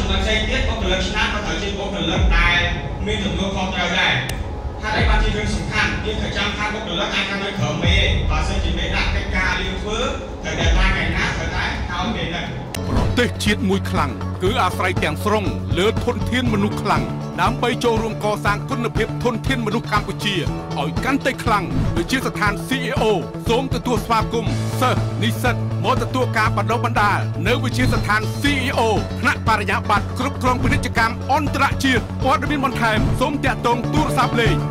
ចំណុចផ្សេងទៀតបុគ្គលិកឆ្នាំក៏ត្រូវជាបុគ្គលិកដែលមានទំនួលខុសត្រូវដែរថាđâyបានជារឿងសំខាន់យើងត្រូវចាំថាបុគ្គលិកអាចនៅក្រោមមេបើសិនជាមេដាក់កិច្ចការលៀងធ្វើត្រូវតែថ្ងៃណាត្រូវតែឲ្យមេនឹងប្រទេសជាតិមួយខ្លាំងគឺអាស្រ័យទាំងស្រុងលើធនធានមនុស្សខ្លាំងដើម្បីចូលរួមកសាងគុណភាពធនធានមនុស្សកម្ពុជាឲ្យកាន់តែខ្លាំងវិជាស្ថាន CEO សូមទទួលស្វាគមន៍សិស្សនិស្សិតមកទទួលការបណ្ដុះបណ្ដាលនៅវិជាស្ថាន CEO ថ្នាក់បរិញ្ញាបត្រគ្រប់គ្រងពាណិជ្ជកម្មអន្តរជាតិព័ត៌មានបន្ថែមសូមតាក់ទងទូរស័ព្ទលេខ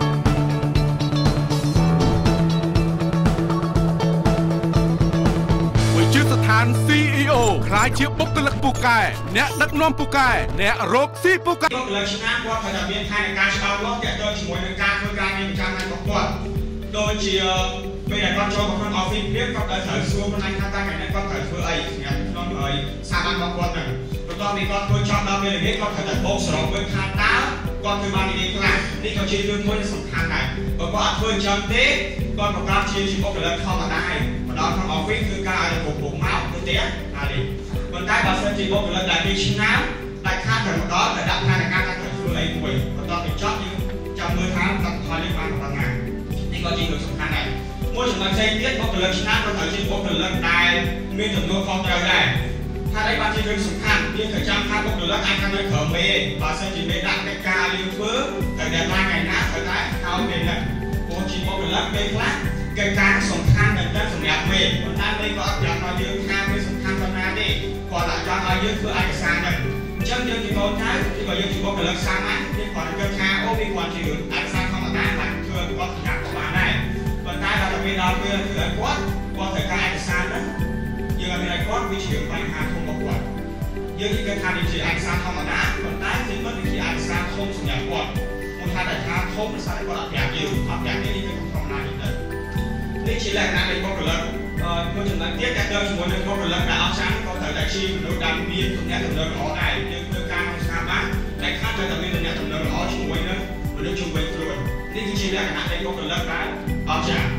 ស្ថាន CEO ខ្លាយជាបុគ្គលិកពូកែអ្នកដឹកនាំពូកែអ្នករកស៊ីពូកែបុគ្គលិកឆ្នាំគាត់ត្រូវតែមានផែនការច្បាស់លាស់ទាក់ទងជាមួយនឹងការធ្វើការងារប្រចាំថ្ងៃរបស់គាត់ដូចជាពេលដែលគាត់ចូលមកក្នុង office នេះគាត់ត្រូវសួរខ្លួនឯងថាតើថ្ងៃនេះគាត់ត្រូវធ្វើអីសម្រាប់ក្នុងស្ថាប័នរបស់គាត់ហ្នឹងបន្ទាប់ពីគាត់ធ្វើចប់ដល់ពេលល្ងាចគាត់ត្រូវតែបោកសរុបមើលថាតើគាត់ធ្វើបានយ៉ាងខ្លះនេះក៏ជារឿងមួយសំខាន់ដែរបើគាត់អត់ធ្វើអញ្ចឹងទេគាត់ប្រកាសជាបុគ្គលិកធម្មតាហើយមកដល់ក្នុង office គឺការឲ្យពុកមកទៅទៀតហើយនេះប៉ុន្តែបើសិនជាបុគ្គលិកដែលមានឆ្នាំដែលខាតតែម្ដងតែដាក់ផែនការថាត្រូវធ្វើអីមួយបន្ទាប់ពីចប់យើងចាំមើលថាលទ្ធផលនេះបានប៉ុណ្ណានេះក៏ជារឿងសំខាន់ដែរមួយចំណុចផ្សេងទៀតបុគ្គលិកឆ្នាំក៏ត្រូវជាបុគ្គលិកដែលមានទំនួលខុសត្រូវដែរថាđâyបានជារឿងសំខាន់យើងត្រូវចាំថាបុគ្គលិកអាចនៅក្រោមមេបើសិនជាមេដាក់កិច្ចការលៀងធ្វើតែថ្ងៃណាត្រូវតែឲ្យមេនឹងព្រោះជាបុគ្គលិកពេលខ្លះកិច្ចការសំខាន់មែនទែនសម្រាប់មេប៉ុន្តែមេក៏អត់ប្រាប់ឲ្យយើងថាវាសំខាន់ប៉ុណ្ណាទេគាត់តែចង់ឲ្យយើងធ្វើឯកសារហ្នឹងអញ្ចឹងយើងជាកូនចៅគឺបើយើងជាបុគ្គលិកសាមញ្ញយើងគាត់គិតថាអូវាគាត់ជាឯកសារធម្មតាបានធ្វើគាត់សម្រាប់ក៏បានដែរប៉ុន្តែដល់ពេលដល់ពេលធ្វើឲ្យគាត់ត្រូវការឯកសារហ្នឹងយើងអត់មានឲ្យគាត់វាជាបញ្ហាធំរបស់គាត់យើងគិតថាវាជាឯកសារធម្មតាប៉ុន្តែជាមិនវាជាឯកសារធំសម្រាប់គាត់មកថាតែថាធំដោយសារគាត់អត់ប្រាប់យើងអត់ប្រាប់នេះគឺធម្មតានេះទៅនេះជាលក្ខណៈនៃបុគ្គលិកមួយចំណុចទៀតដែលទៅជាមួយនឹងបុគ្គលិកដែលអត់ចាស់ក៏ត្រូវតែជាមនុស្សដែលមានទំនាក់ទំនងល្អដែរយើងធ្វើការក្នុងស្ថាប័នតែខាតតែមានទំនាក់ទំនងល្អជាមួយនឹងមនុស្សជុំវិញខ្លួននេះគឺជាលក្ខណៈនៃបុគ្គលិកដែលអត់ចាស់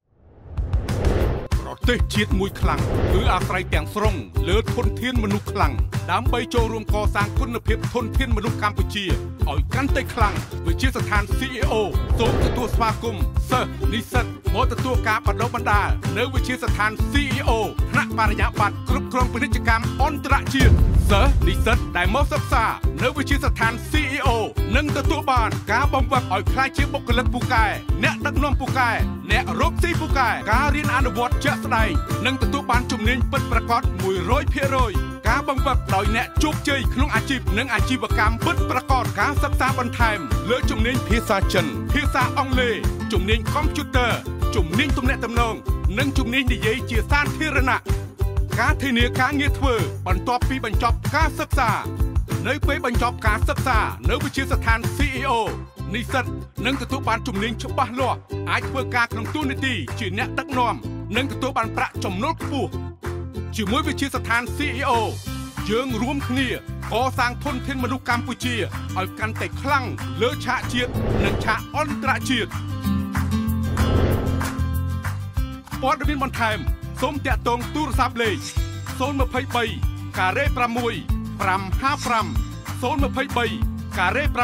ប្រទេសជាតិមួយខ្លាំងគឺអាស្រ័យទាំងស្រុងលើធនធានមនុស្សខ្លាំងដើម្បីចូលរួមកសាងគុណភាពធនធានមនុស្សកម្ពុជាឲ្យកាន់តែខ្លាំងវិជាស្ថាន CEO សូមទទួលស្វាគមន៍សិស្សនិស្សិតមកទទួលការបណ្ដុះបណ្ដាលនៅវិជាស្ថាន CEO ថ្នាក់បរិញ្ញាបត្រគ្រប់គ្រងពាណិជ្ជកម្មអន្តរជាតិសិស្សនិស្សិតដែលមកសិក្សានៅវិជាស្ថាន CEO នឹងទទួលបានការបង្វឹកឲ្យក្លាយជាបុគ្គលិកពូកែអ្នកដឹកនាំពូកែអ្នករកស៊ីពូកែការរៀនអនុវត្តជាក់ស្ដែងនិងទទួលបានជំនាញពិតប្រាកដ 100% ការបង្វឹកដោយអ្នកជោគជ័យក្នុងអាជីពនិងអាជីវកម្មពិតប្រាកដការសិក្សាបន្ថែមលើជំនាញភាសាចិនភាសាអង់គ្លេសជំនាញកុំព្យូទ័រជំនាញទំនាក់ទំនងនិងជំនាញនិយាយជាសាធារណៈការធានាការងារធ្វើបន្ទាប់ពីបញ្ចប់ការសិក្សានៅពេលបញ្ចប់ការសិក្សានៅវិទ្យាស្ថាន CEO និស្សិតនឹងទទួលបានជំនាញច្បាស់លាស់អាចធ្វើការក្នុងតួនាទីជាអ្នកដឹកនាំនិងទទួលបានប្រាក់ចំណូលខ្ពស់ជាមួយវិទ្យាស្ថាន CEO យើងរួមគ្នាកសាងធនធានមនុស្សកម្ពុជាឲ្យកាន់តែខ្លាំងលើឆាកជាតិនិងឆាកអន្តរជាតិព័ត៌មានបន្ថែមសូមតាក់ទងទូរស័ព្ទលេខ023ការ៉េ6 555 023ការ៉េ6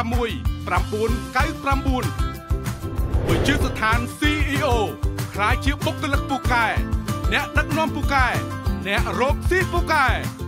999វិទ្យាស្ថាន CEO ខ្លាយជាបុគ្គលិកពូកែអ្នកដឹកនាំពូកែអ្នករកស៊ីពូកែ